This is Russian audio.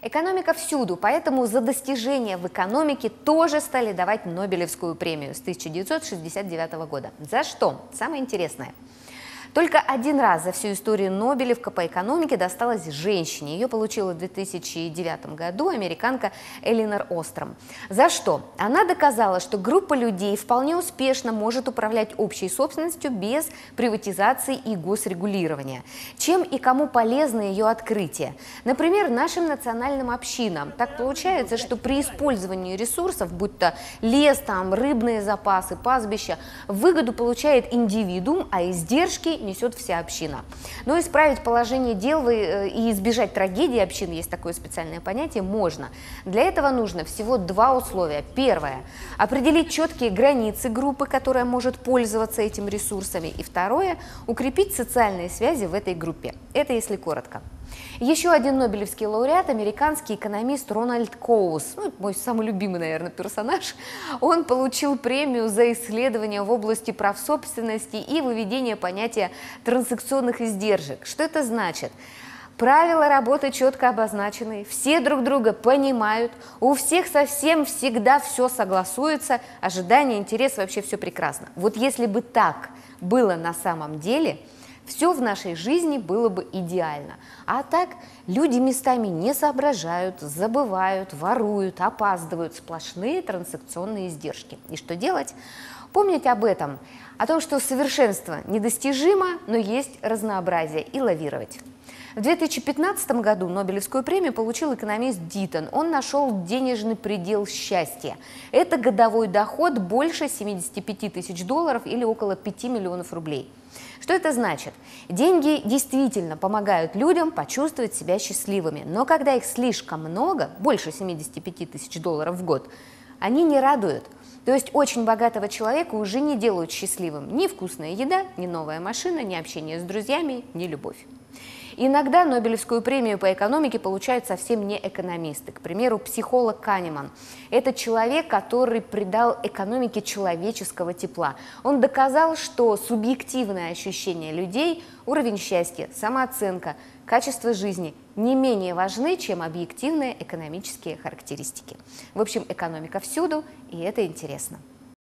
Экономика всюду, поэтому за достижения в экономике тоже стали давать Нобелевскую премию с 1969 года. За что? Самое интересное. Только один раз за всю историю Нобелевка по экономике досталась женщине. Ее получила в 2009 году американка Элинор Остром. За что? Она доказала, что группа людей вполне успешно может управлять общей собственностью без приватизации и госрегулирования. Чем и кому полезно ее открытие? Например, нашим национальным общинам. Так получается, что при использовании ресурсов, будь то лес, рыбные запасы, пастбища, выгоду получает индивидуум, а издержки несет вся община. Но исправить положение дел и избежать трагедии общин, есть такое специальное понятие, можно. Для этого нужно всего два условия. Первое – определить четкие границы группы, которая может пользоваться этими ресурсами. И второе – укрепить социальные связи в этой группе. Это если коротко. Еще один нобелевский лауреат, американский экономист Рональд Коус, мой самый любимый, наверное, персонаж, он получил премию за исследования в области прав собственности и выведение понятия транзакционных издержек. Что это значит? Правила работы четко обозначены, все друг друга понимают, у всех совсем всегда все согласуется, ожидания, интерес, вообще все прекрасно. Вот если бы так было на самом деле, все в нашей жизни было бы идеально. А так люди местами не соображают, забывают, воруют, опаздывают. Сплошные транзакционные издержки. И что делать? Помнить об этом, о том, что совершенство недостижимо, но есть разнообразие, и лавировать. В 2015 году Нобелевскую премию получил экономист Дитон. Он нашел денежный предел счастья. Это годовой доход больше 75 тысяч долларов или около 5 миллионов рублей. Что это значит? Деньги действительно помогают людям почувствовать себя счастливыми, но когда их слишком много, больше 75 тысяч долларов в год, они не радуют. То есть очень богатого человека уже не делают счастливым ни вкусная еда, ни новая машина, ни общение с друзьями, ни любовь. Иногда Нобелевскую премию по экономике получают совсем не экономисты. К примеру, психолог Канеман. Это человек, который придал экономике человеческого тепла. Он доказал, что субъективное ощущение людей, уровень счастья, самооценка, качество жизни не менее важны, чем объективные экономические характеристики. В общем, экономика всюду, и это интересно.